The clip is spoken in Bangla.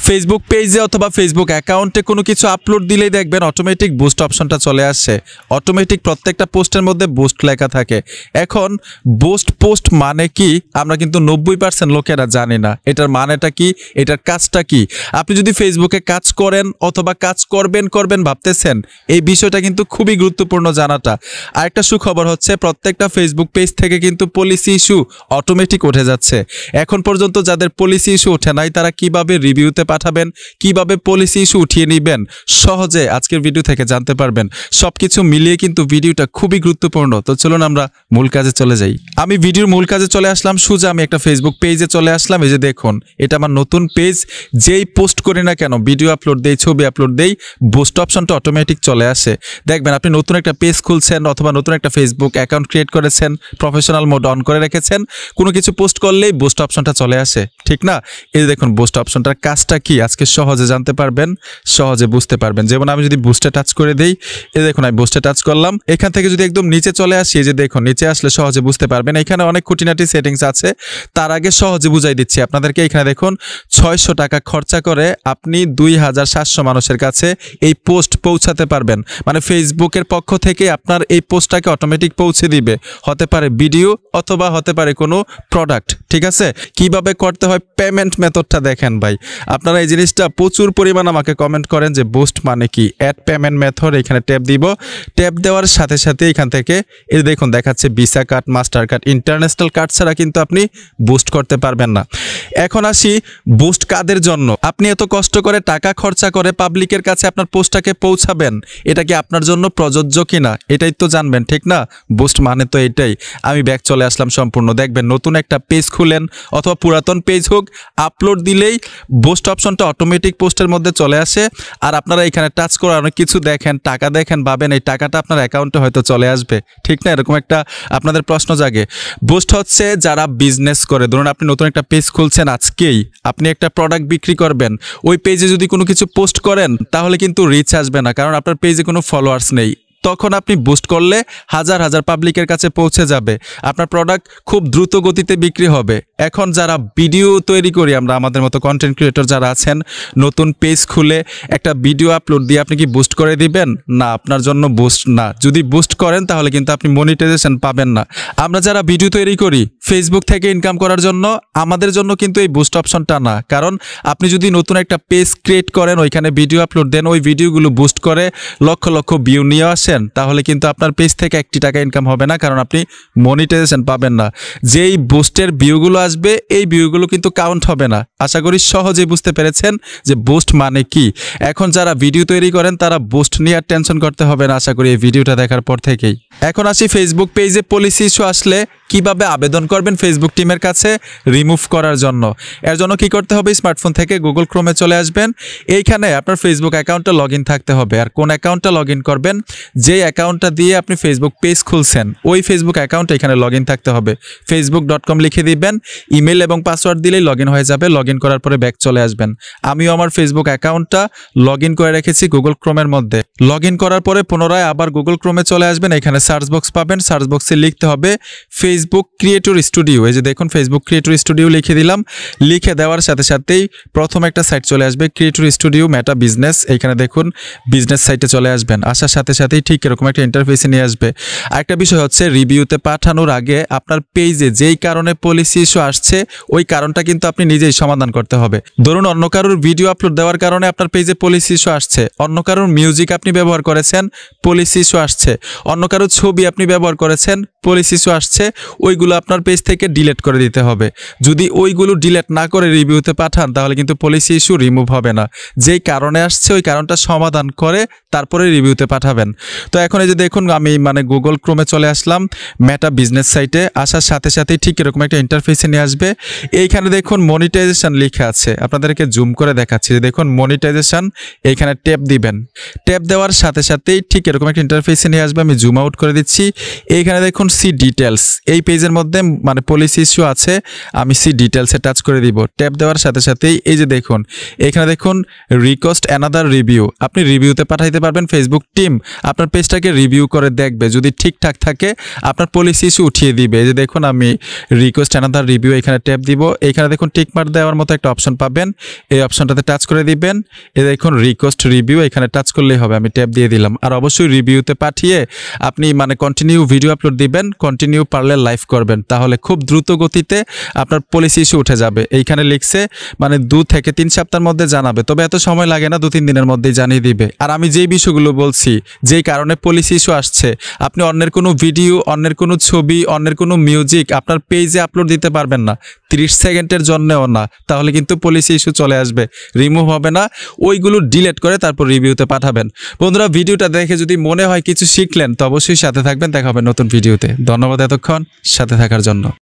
ফেসবুক পেজে অথবা ফেসবুক অ্যাকাউন্টে কোনো কিছু আপলোড দিলেই দেখবেন অটোমেটিক বুস্ট অপশনটা চলে আসে। অটোমেটিক প্রত্যেকটা পোস্টের মধ্যে বুস্ট লেখা থাকে। এখন বুস্ট পোস্ট মানে কি আমরা কিন্তু 90% লোকেরা জানি না। এটার মানেটা কি, এটার কাজটা কি। আপনি যদি ফেসবুকে কাজ করেন অথবা কাজ করবেন ভাবতেছেন, এই বিষয়টা কিন্তু খুবই গুরুত্বপূর্ণ জানাটা। আরেকটা সুখবর হচ্ছে প্রত্যেকটা ফেসবুক পেজ থেকে কিন্তু পলিসি ইস্যু অটোমেটিক উঠে যাচ্ছে। এখন পর্যন্ত যাদের পলিসি ইস্যু ওঠে নাই তারা কিভাবে রিভিউতে পাঠাবেন, কিভাবে পলিসি ইস্যু উঠিয়ে নেবেন, সহজে আজকের ভিডিও থেকে জানতে পারবেন। সবকিছু মিলিয়ে কিন্তু ভিডিওটা খুবই গুরুত্বপূর্ণ। তো চলুন আমরা মূল কাজে চলে যাই। আমি ভিডিওর মূল কাজে চলে আসলাম। সোজা আমি একটা ফেসবুক পেজে চলে আসলাম। এই যে দেখুন, এটা আমার নতুন পেজ। যেই পোস্ট করি না কেন, ভিডিও আপলোড দেই, ছবি আপলোড দেই, বুস্ট অপশনটা অটোমেটিক চলে আসে। দেখবেন আপনি নতুন একটা পেজ খুলছেন অথবা নতুন একটা ফেসবুক অ্যাকাউন্ট ক্রিয়েট করেছেন, প্রফেশনাল মোড অন করে রেখেছেন, কোনো কিছু পোস্ট করলেই বুস্ট অপশনটা চলে আসে, ঠিক না? এই দেখুন বুস্ট অপশনটার কাজটা কি আজকে সহজে জানতে পারবেন, সহজে বুঝতে পারবেন। যেমন আমি যদি বুস্টে টাচ করে দেই, এই দেখুন আমি বুস্টে টাচ করলাম। এখান থেকে যদি একদম নিচে চলে আসি, এই যে দেখুন নিচে আসলে সহজে বুঝতে পারবেন। এখানে অনেক খুঁটিনাটি সেটিংস আছে, তার আগে সহজে বুঝাই দিচ্ছি আপনাদেরকে। এখানে দেখুন 600 টাকা খরচা করে আপনি 2700 মানুষের কাছে এই পোস্ট পৌঁছাতে পারবেন। মানে ফেসবুকের পক্ষ থেকে আপনার এই পোস্টটাকে অটোমেটিক পৌঁছে দিবে। হতে পারে ভিডিও অথবা হতে পারে কোনো প্রোডাক্ট, ঠিক আছে? কিভাবে করতে হয় পেমেন্ট মেথডটা দেখেন ভাই। আপনারা এই জিনিসটা প্রচুর পরিমাণ আমাকে কমেন্ট করেন যে বুস্ট মানে কি, অ্যাড পেমেন্ট মেথড। এখানে ট্যাপ দিব, ট্যাপ দেওয়ার সাথে সাথে এখান থেকে এই দেখুন দেখাচ্ছে Visa card, master card, international card ছাড়া কিন্তু আপনি বুস্ট করতে পারবেন না। এখন আসি বুস্ট কাদের জন্য। আপনি এত কষ্ট করে টাকা খরচা করে পাবলিকের কাছে আপনার পোস্টটাকে পৌঁছাবেন, এটা কি আপনার জন্য প্রযোজ্য কিনা এটাই তো জানবেন, ঠিক না? বুস্ট মানে তো এটাই। আমি ব্যাক চলে আসলাম সম্পূর্ণ। দেখবেন নতুন একটা পেজ খুলেন অথবা পুরাতন পেজ হোক, আপলোড দিলেই বুস্ট অপশনটা অটোমেটিক পোস্টের মধ্যে চলে আসে। আর আপনারা এখানে টাচ করে অনেক কিছু দেখেন, টাকা দেখেন, ভাবেন এই টাকাটা আপনার অ্যাকাউন্টে হয়তো চলে আসবে, ঠিক না? এরকম একটা আপনাদের প্রশ্ন জাগে। বুস্ট হচ্ছে যারা বিজনেস করে, ধরুন আপনি নতুন একটা পেজ খুলছেন, আজকেই আপনি একটা প্রোডাক্ট বিক্রি করবেন, ওই পেজে যদি কোনো কিছু পোস্ট করেন তাহলে কিন্তু রিচ আসবে না, কারণ আপনার পেজে কোনো ফলোয়ার্স নেই। তখন আপনি বুস্ট করলে হাজার হাজার পাবলিকের কাছে পৌঁছে যাবে, আপনার প্রোডাক্ট খুব দ্রুত গতিতে বিক্রি হবে। এখন যারা ভিডিও তৈরি করি আমরা, আমাদের মতো কন্টেন্ট ক্রিয়েটর যারা আছেন, নতুন পেজ খুলে একটা ভিডিও আপলোড দিয়ে আপনি কি বুস্ট করে দিবেন? না, আপনার জন্য বুস্ট না। যদি বুস্ট করেন তাহলে কিন্তু আপনি মনিটাইজেশন পাবেন না। আমরা যারা ভিডিও তৈরি করি ফেসবুক থেকে ইনকাম করার জন্য, আমাদের জন্য কিন্তু এই বুস্ট অপশনটা না। কারণ আপনি যদি নতুন একটা পেজ ক্রিয়েট করেন, ওইখানে ভিডিও আপলোড দেন, ওই ভিডিওগুলো বুস্ট করে লক্ষ লক্ষ ভিউ নিয়ে আসেন, তাহলে কিন্তু আপনার পেজ থেকে 1 টাকা ইনকাম হবে না, কারণ আপনি মনিটাইজেশন পাবেন না। যেই বুস্টের ভিউগুলো আসবে এই ভিউগুলো কিন্তু কাউন্ট হবে না। আশা করি সহজেই বুঝতে পেরেছেন যে বুস্ট মানে কি। এখন যারা ভিডিও তৈরি করেন তারা বুস্ট নিয়ে আর টেনশন করতে হবে না, আশা করি এই ভিডিওটা দেখার পর থেকেই। এখন আসি ফেসবুক পেজে পলিসি ইস্যু আসলে কিভাবে আবেদন করবেন ফেসবুক টিমের কাছে রিমুভ করার জন্য। এর জন্য কি করতে হবে, স্মার্টফোন থেকে গুগল ক্রোমে চলে আসবেন। এইখানে আপনার ফেসবুক অ্যাকাউন্টটা লগ ইন থাকতে হবে। আর কোন অ্যাকাউন্টটা লগ ইন করবেন, যে অ্যাকাউন্টটা দিয়ে আপনি ফেসবুক পেজ খুলছেন ওই ফেসবুক অ্যাকাউন্টটা এখানে লগ ইন থাকতে হবে। facebook.com লিখে দিবেন, ইমেল এবং পাসওয়ার্ড দিলেই লগ ইন হয়ে যাবে। লগ ইন করার পরে ব্যাক চলে আসবেন। আমিও আমার ফেসবুক অ্যাকাউন্টটা লগ ইন করে রেখেছি গুগল ক্রোমের মধ্যে। লগ ইন করার পরে পুনরায় আবার গুগল ক্রোমে চলে আসবেন। এখানে সার্চ বক্স পাবেন, সার্চ বক্সে লিখতে হবে ফেসবুক ক্রিয়েটর স্টুডিও। এই যে দেখুন ফেসবুক ক্রিয়েটর স্টুডিও লিখে দিলাম। লিখে দেওয়ার সাথে সাথেই প্রথম একটা সাইট চলে আসবে, ক্রিয়েটর স্টুডিও মেটা বিজনেস। এইখানে দেখুন বিজনেস সাইটে চলে আসবেন। আসার সাথে সাথেই ঠিক এরকম একটা ইন্টারফেসে নিয়ে আসবে। আরেকটা বিষয় হচ্ছে রিভিউতে পাঠানোর আগে আপনার পেজে যেই কারণে পলিসি ইস্যু আসছে ওই কারণটা কিন্তু আপনি নিজেই সমাধান করতে হবে। ধরুন অন্য কারোর ভিডিও আপলোড দেওয়ার কারণে আপনার পেজে পলিসি ইস্যু আসছে, অন্য কারোর মিউজিক আপনি ব্যবহার করেছেন, পলিসি ইস্যু আসছে, অন্য কারোর ছবি আপনি ব্যবহার করেছেন, পলিসি ইস্যু আসছে, ওইগুলো আপনার পেজ থেকে ডিলিট করে দিতে হবে। যদি ওইগুলো ডিলিট না করে রিভিউতে পাঠান তাহলে কিন্তু পলিসি ইস্যু রিমুভ হবে না। যেই কারণে আসছে ওই কারণটা সমাধান করে তারপরে রিভিউতে পাঠাবেন। তো এখন এই যে দেখুন আমি গুগল ক্রোমে চলে আসলাম, মেটা বিজনেস সাইটে। আসার সাথে সাথেই ঠিক এরকম একটা ইন্টারফেসে নিয়ে আসবে। এইখানে দেখুন মনিটাইজেশন লেখা আছে, আপনাদেরকে জুম করে দেখাচ্ছি। দেখুন মনিটাইজেশন, এইখানে ট্যাপ দিবেন। ট্যাপ দেওয়ার সাথে সাথেই ঠিক এরকম একটা ইন্টারফেসে নিয়ে আসবে। আমি জুম আউট করে দিচ্ছি। এইখানে দেখুন সি ডিটেলস, এই পেজের মধ্যে মানে পলিসি ইস্যু আছে, আমি সি ডিটেলসে টাচ করে দিব। ট্যাপ দেওয়ার সাথে সাথেই এই যে দেখুন এখানে দেখুন রিকোয়েস্ট অ্যানাদার রিভিউ, আপনি রিভিউতে পাঠাইতে পারবেন। ফেসবুক টিম আপনার পেজটাকে রিভিউ করে দেখবে, যদি ঠিকঠাক থাকে আপনার পলিসি ইস্যু উঠিয়ে দিবে। এই যে দেখুন আমি রিকোয়েস্ট অ্যানাদার রিভিউ এখানে ট্যাপ দিব। এখানে দেখুন টিক মার্ক দেওয়ার মতো একটা অপশন পাবেন, এই অপশনটাতে টাচ করে দিবেন। এই দেখুন রিকোয়েস্ট রিভিউ এখানে টাচ করলেই হবে, আমি ট্যাপ দিয়ে দিলাম। আর অবশ্যই রিভিউতে পাঠিয়ে আপনি মানে কন্টিনিউ ভিডিও আপলোড দিবেন, কন্টিনিউ পারলে লাইভ করবেন, তাহলে খুব দ্রুত গতিতে আপনার পলিসি ইস্যু উঠে যাবে। এইখানে লিখছে মানে 2 থেকে 3 সপ্তাহের মধ্যে জানাবে, তবে এত সময় লাগে না, 2-3 দিনের মধ্যেই জানিয়ে দিবে। আর আমি যেই বিষয়গুলো বলছি, যেই কারণে পলিসি ইস্যু আসছে, আপনি অন্যের কোনো ভিডিও, অন্যের কোনো ছবি, অন্যের কোনো মিউজিক আপনার পেজে আপলোড দিতে পারবেন না, 30 সেকেন্ডের জন্যও না, তাহলে কিন্তু পলিসি ইস্যু চলে আসবে, রিমুভ হবে না। ওইগুলো ডিলিট করে তারপর রিভিউতে পাঠাবেন। বন্ধুরা ভিডিওটা দেখে যদি মনে হয় কিছু শিখলেন তো অবশ্যই সাথে থাকবেন, দেখা হবে নতুন ভিডিওতে। ধন্যবাদ এতক্ষণ সাথে থাকার জন্য।